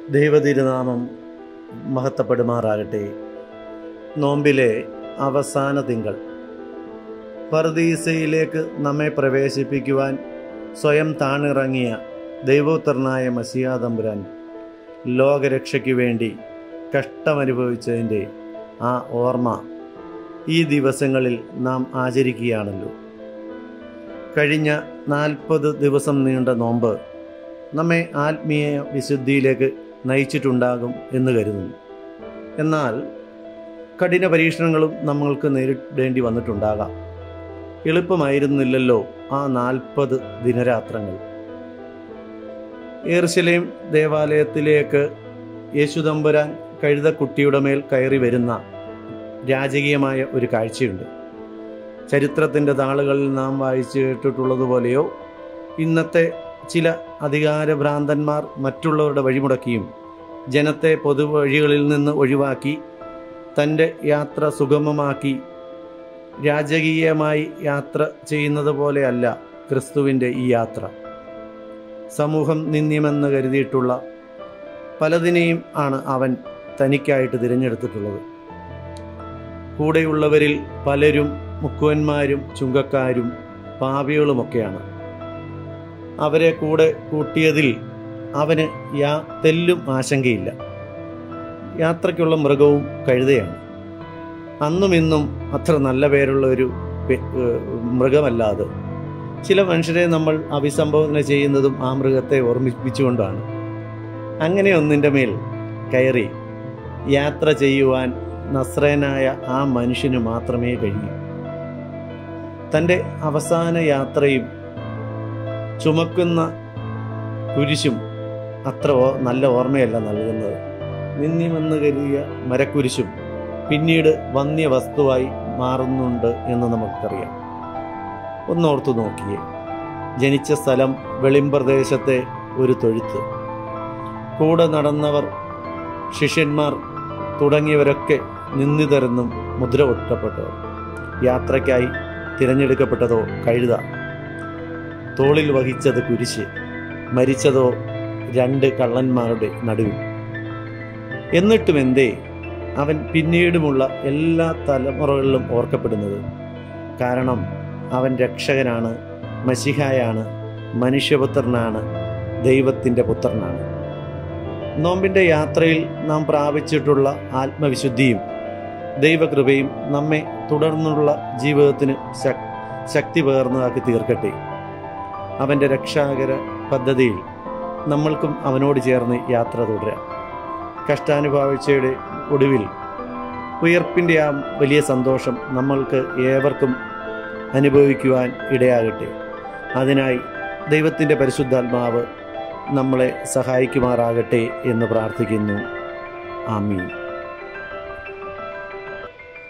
ദൈവതിരുനാമം മഹത്വപ്പെടുമാറാകട്ടെ. നോമ്പിലെ അവസാന തിങ്കൾ പറുദീസയിലേക്ക് നമ്മെ പ്രവേശിപ്പിക്കുവാൻ സ്വയം താണിറങ്ങിയ ദൈവോത്തരനായ മശിഹാ തമ്പുരാൻ ലോകരക്ഷയ്ക്ക് വേണ്ടി കഷ്ടമനുഭവിച്ചതിൻ്റെ ആ ഓർമ്മ ഈ ദിവസങ്ങളിൽ നാം ആചരിക്കുകയാണല്ലോ. കഴിഞ്ഞ 40 ദിവസം നീണ്ട നോമ്പ് നമ്മെ ആത്മീയ വിശുദ്ധിയിലേക്ക് നയിച്ചിട്ടുണ്ടാകും എന്ന് കരുതുന്നു. എന്നാൽ കഠിന പരീക്ഷണങ്ങളും നമ്മൾക്ക് നേരിടേണ്ടി വന്നിട്ടുണ്ടാകാം. എളുപ്പമായിരുന്നില്ലല്ലോ ആ 40 ദിനരാത്രങ്ങൾ. യെരുശലേം ദേവാലയത്തിലേക്ക് യേശുതമ്പുരാൻ കഴുതക്കുട്ടിയുടെ മേൽ കയറി വരുന്ന രാജകീയമായ ഒരു കാഴ്ചയുണ്ട്. ചരിത്രത്തിൻ്റെ താളുകളിൽ നാം വായിച്ചു കേട്ടിട്ടുള്ളതുപോലെയോ ഇന്നത്തെ ചില അധികാരഭ്രാന്തന്മാർ മറ്റുള്ളവരുടെ വഴിമുടക്കിയും ജനത്തെ പൊതുവഴികളിൽ നിന്ന് ഒഴിവാക്കി തൻ്റെ യാത്ര സുഗമമാക്കി രാജകീയമായി യാത്ര ചെയ്യുന്നത് പോലെയല്ല ക്രിസ്തുവിൻ്റെ ഈ യാത്ര. സമൂഹം നിന്ദ്യമെന്ന് കരുതിയിട്ടുള്ള പലതിനെയും ആണ് അവൻ തനിക്കായിട്ട് തിരഞ്ഞെടുത്തിട്ടുള്ളത്. കൂടെയുള്ളവരിൽ പലരും മുക്കുവന്മാരും ചുങ്കക്കാരും പാപികളുമൊക്കെയാണ്. അവരെ കൂടെ കൂട്ടിയതിൽ അവന് തെല്ലും ആശങ്കയില്ല. യാത്രയ്ക്കുള്ള മൃഗവും കഴുതയാണ്. അന്നും ഇന്നും അത്ര നല്ല പേരുള്ള ഒരു മൃഗമല്ലാതെ ചില മനുഷ്യരെ നമ്മൾ അഭിസംബോധന ചെയ്യുന്നതും ആ മൃഗത്തെ ഓർമ്മിപ്പിച്ചുകൊണ്ടാണ്. അങ്ങനെ ഒന്നിൻ്റെ മേൽ കയറി യാത്ര ചെയ്യുവാൻ നസ്രയനായ ആ മനുഷ്യന് മാത്രമേ കഴിയൂ. തൻ്റെ അവസാന യാത്രയും ചുമക്കുന്ന കുരിശും അത്ര നല്ല ഓർമ്മയല്ല നൽകുന്നത്. നിന്ദ്യമെന്ന് കരുതിയ മരക്കുരിശും പിന്നീട് വന്യ വസ്തുവായി മാറുന്നുണ്ട് എന്ന് നമുക്കറിയാം. ഒന്നോർത്തു നോക്കിയേ. ജനിച്ച സ്ഥലം വെളിമ്പ്രദേശത്തെ ഒരു തൊഴുത്ത്. കൂടെ നടന്നവർ, ശിഷ്യന്മാർ തുടങ്ങിയവരൊക്കെ നിന്ദിതരെന്നും മുദ്ര ഒട്ടപ്പെട്ടവർ. യാത്രയ്ക്കായി തിരഞ്ഞെടുക്കപ്പെട്ടതോ കഴുത, തോളിൽ വഹിച്ചത് കുരിശ്, മരിച്ചതോ 2 കള്ളന്മാരുടെ നടുവിൽ. എന്നിട്ടും എന്തേ അവൻ പിന്നീടുമുള്ള എല്ലാ തലമുറകളിലും ഓർക്കപ്പെടുന്നത്? കാരണം അവൻ രക്ഷകനാണ്, മശിഹായാണ്, മനുഷ്യപുത്രനാണ്, ദൈവത്തിൻ്റെ പുത്രനാണ്. നോമ്പിൻ്റെ യാത്രയിൽ നാം പ്രാപിച്ചിട്ടുള്ള ആത്മവിശുദ്ധിയും ദൈവകൃപയും നമ്മെ തുടർന്നുള്ള ജീവിതത്തിന് ശക്തി പകർന്നതാക്കി തീർക്കട്ടെ. അവൻ്റെ രക്ഷാകര പദ്ധതിയിൽ നമ്മൾക്കും അവനോട് ചേർന്ന് യാത്ര തുടരാം. കഷ്ടാനുഭവിച്ചയുടെ ഒടുവിൽ ഉയർപ്പിൻ്റെ ആ വലിയ സന്തോഷം നമ്മൾക്ക് ഏവർക്കും അനുഭവിക്കുവാൻ ഇടയാകട്ടെ. അതിനായി ദൈവത്തിൻ്റെ പരിശുദ്ധാത്മാവ് നമ്മളെ സഹായിക്കുമാറാകട്ടെ എന്ന് പ്രാർത്ഥിക്കുന്നു. ആമീൻ.